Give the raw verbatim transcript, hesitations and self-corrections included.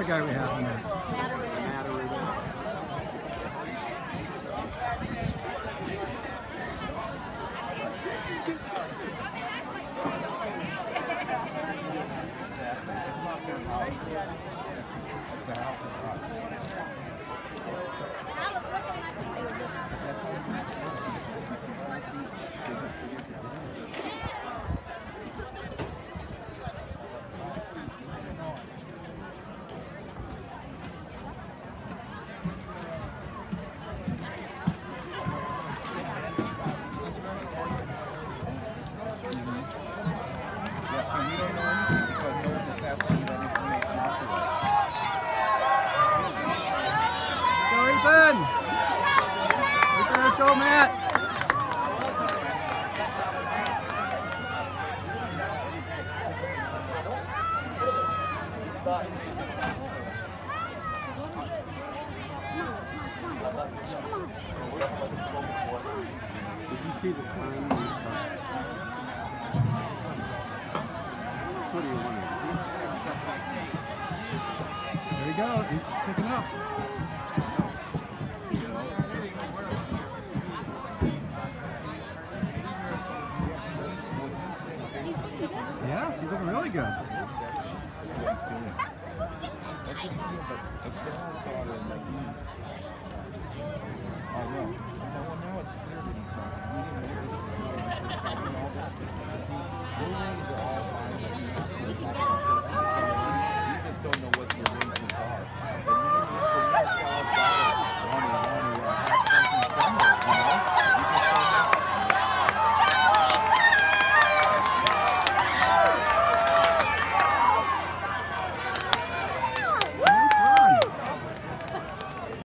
guy we have in there? Ethan! Ethan, let's go, Matt! Did you see the time? What do you want to do? There you go, he's picking up. Yeah, she's looking really good.